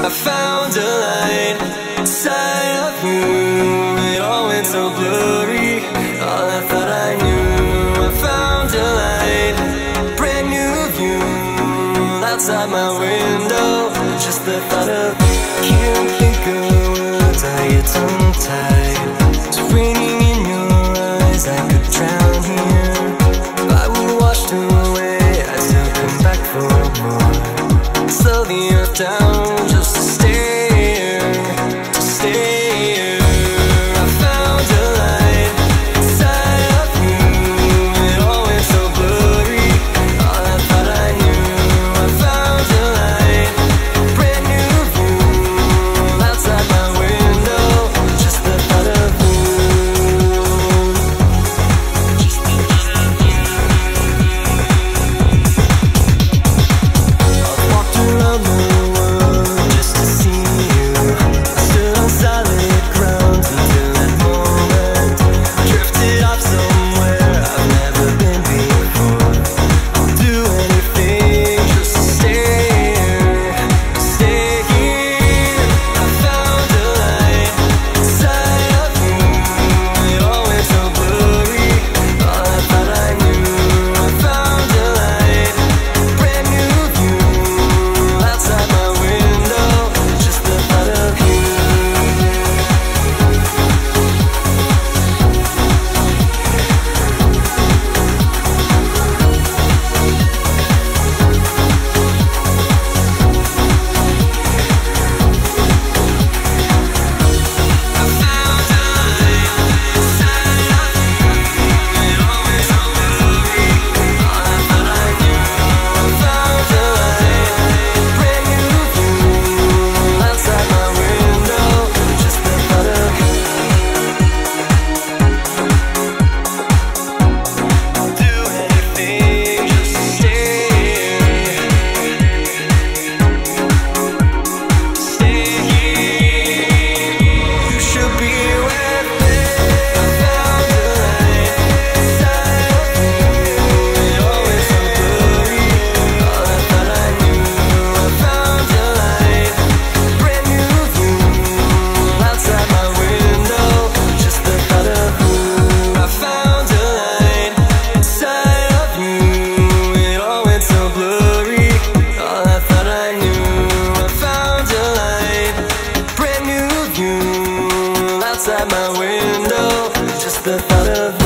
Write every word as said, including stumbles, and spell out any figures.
I found a light inside of you. It all went so blurry, all I thought I knew. I found a light, brand new view outside my window. Just the thought of can't think of words, I get tongue-tied. It's raining in your eyes, I could drown here. I was washed away, I still come back for more. Slow the earth down just to stay here, to stay here. I found a light inside of you. It all went so blurry, all I thought I knew. I found a light, brand new view outside my window. Just the thought of you, just the thought of you. I've walked around the world just to see you. I stood on solid ground until that moment. Drifted off somewhere I've never been before. I'll do anything just to stay here, stay here. I found a light inside of you. It all went so blurry, all I thought I knew. I found a light, brand new view outside my window. Just the thought of you. I found a light inside of you. It all went so blurry, all I thought I knew. I found a light, brand new view outside my window. Just the thought of you. I'll do anything just to stay here, stay here. You should be with me. I found a light inside of you. It all went so blurry, all I thought I knew. I found a light, brand new view outside my window. Just the thought of you. I found a light inside of you. It all went so blurry, all I thought I knew. I found a light, brand new view outside my window. Just the thought of you.